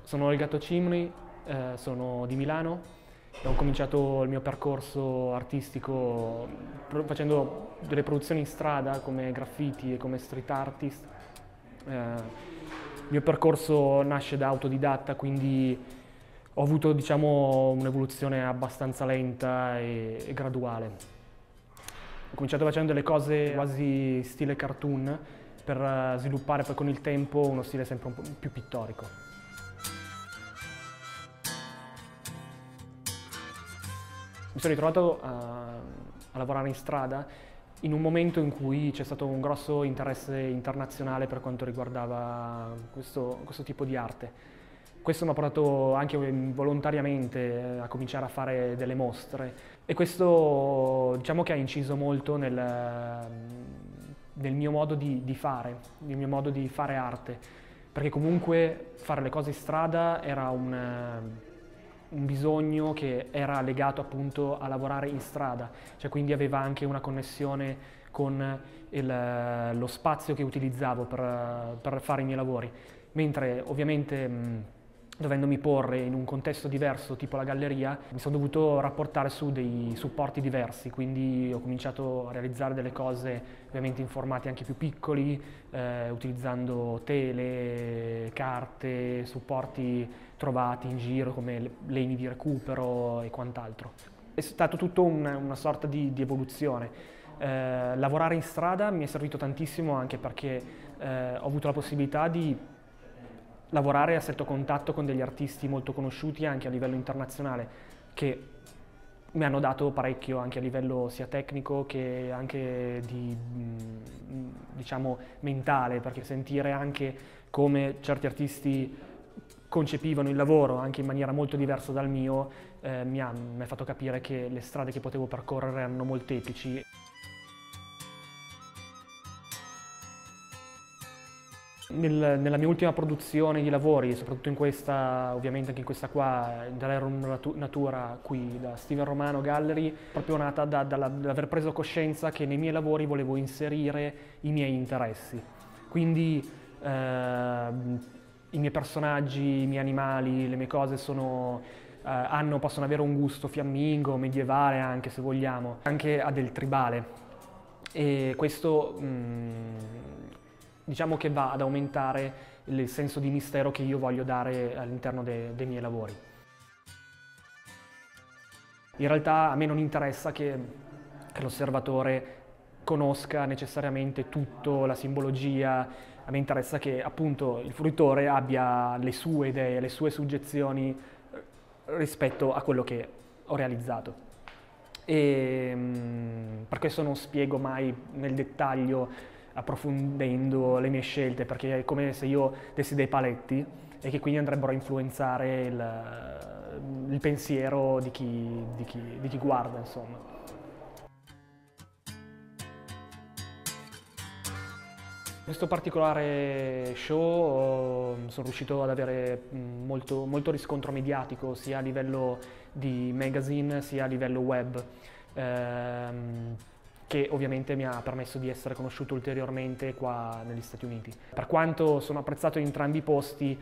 Sono Olga Tocimri, sono di Milano e ho cominciato il mio percorso artistico facendo delle produzioni in strada come graffiti e come street artist. Il mio percorso nasce da autodidatta, quindi ho avuto, diciamo, un'evoluzione abbastanza lenta e graduale. Ho cominciato facendo delle cose quasi stile cartoon per sviluppare poi con il tempo uno stile sempre un po' più pittorico. Mi sono ritrovato a lavorare in strada in un momento in cui c'è stato un grosso interesse internazionale per quanto riguardava questo tipo di arte. Questo mi ha portato anche volontariamente a cominciare a fare delle mostre e questo, diciamo, che ha inciso molto nel mio modo di fare, nel mio modo di fare arte, perché comunque fare le cose in strada era un bisogno che era legato appunto a lavorare in strada, cioè quindi aveva anche una connessione con lo spazio che utilizzavo per fare i miei lavori, mentre ovviamente dovendomi porre in un contesto diverso, tipo la galleria, mi sono dovuto rapportare su dei supporti diversi, quindi ho cominciato a realizzare delle cose ovviamente in formati anche più piccoli, utilizzando tele, carte, supporti trovati in giro come legni di recupero e quant'altro. È stato tutto una sorta di evoluzione. Lavorare in strada mi è servito tantissimo anche perché ho avuto la possibilità di lavorare a stretto contatto con degli artisti molto conosciuti anche a livello internazionale che mi hanno dato parecchio anche a livello sia tecnico che anche diciamo mentale, perché sentire anche come certi artisti concepivano il lavoro anche in maniera molto diversa dal mio mi ha fatto capire che le strade che potevo percorrere erano molteplici. Nella mia ultima produzione di lavori, soprattutto in questa, ovviamente anche in questa qua, dall'Erum Natura qui da Steven Romano Gallery, proprio nata dall'aver preso coscienza che nei miei lavori volevo inserire i miei interessi. Quindi i miei personaggi, i miei animali, le mie cose possono avere un gusto fiammingo, medievale anche se vogliamo, anche a del tribale. E questo diciamo che va ad aumentare il senso di mistero che io voglio dare all'interno dei miei lavori. In realtà a me non interessa che l'osservatore conosca necessariamente tutto, la simbologia, a me interessa che appunto il fruitore abbia le sue idee, le sue suggezioni rispetto a quello che ho realizzato. E per questo non spiego mai nel dettaglio approfondendo le mie scelte, perché è come se io dessi dei paletti e che quindi andrebbero a influenzare il pensiero di chi guarda, insomma. Questo particolare show sono riuscito ad avere molto riscontro mediatico, sia a livello di magazine sia a livello web, che ovviamente mi ha permesso di essere conosciuto ulteriormente qua negli Stati Uniti. Per quanto sono apprezzato in entrambi i posti,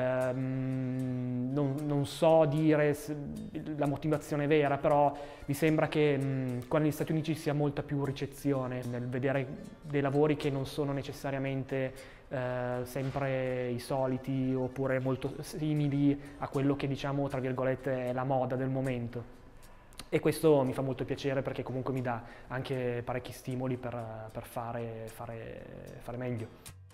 non so dire la motivazione vera, però mi sembra che qua negli Stati Uniti ci sia molta più ricezione nel vedere dei lavori che non sono necessariamente sempre i soliti oppure molto simili a quello che, diciamo, tra virgolette, è la moda del momento. E questo mi fa molto piacere perché comunque mi dà anche parecchi stimoli per fare meglio.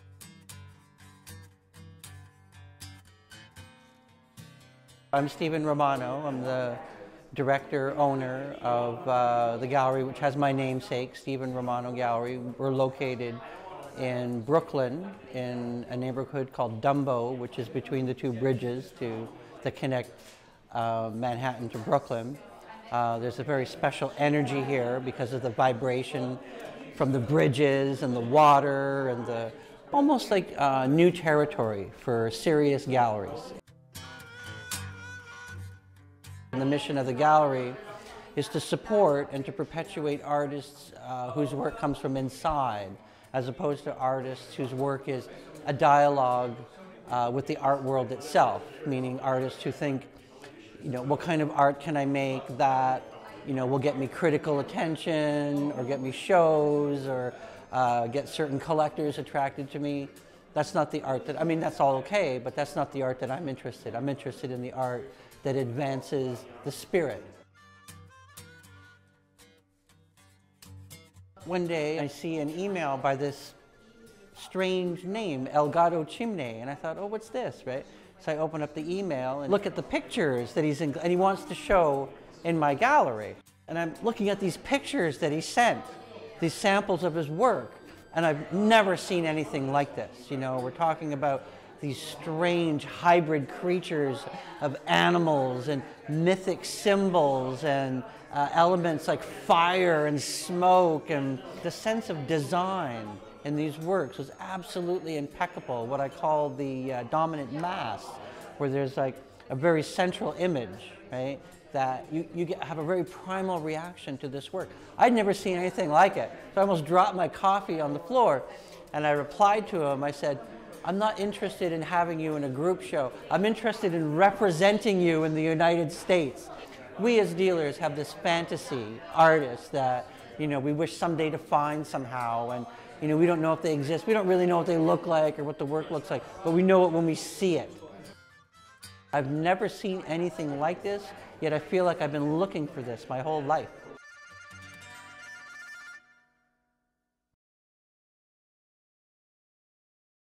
I'm Steven Romano. I'm the director, owner of the gallery, which has my namesake, Steven Romano Gallery. We're located in Brooklyn, in a neighborhood called Dumbo, which is between the two bridges that connect Manhattan to Brooklyn. There's a very special energy here because of the vibration from the bridges and the water and almost like new territory for serious galleries. And the mission of the gallery is to support and to perpetuate artists whose work comes from inside, as opposed to artists whose work is a dialogue with the art world itself, meaning artists who think, you know, what kind of art can I make that, you know, will get me critical attention or get me shows or get certain collectors attracted to me. That's not the art that, I mean, that's all okay, but that's not the art that I'm interested. I'm interested in the art that advances the spirit. One day I see an email by this strange name, Elgato Chimney, and I thought, oh, what's this, right? So I open up the email and look at the pictures that he's in, and he wants to show in my gallery. And I'm looking at these pictures that he sent, these samples of his work, and I've never seen anything like this. You know, we're talking about these strange hybrid creatures of animals and mythic symbols and elements like fire and smoke, and the sense of design in these works was absolutely impeccable. What I call the dominant mass, where there's like a very central image, right? That you have a very primal reaction to this work. I'd never seen anything like it. So I almost dropped my coffee on the floor, and I replied to him. I said, I'm not interested in having you in a group show. I'm interested in representing you in the United States. We as dealers have this fantasy artists that, you know, we wish someday to find somehow, and you know, we don't know if they exist. We don't really know what they look like or what the work looks like, but we know it when we see it. I've never seen anything like this, yet I feel like I've been looking for this my whole life.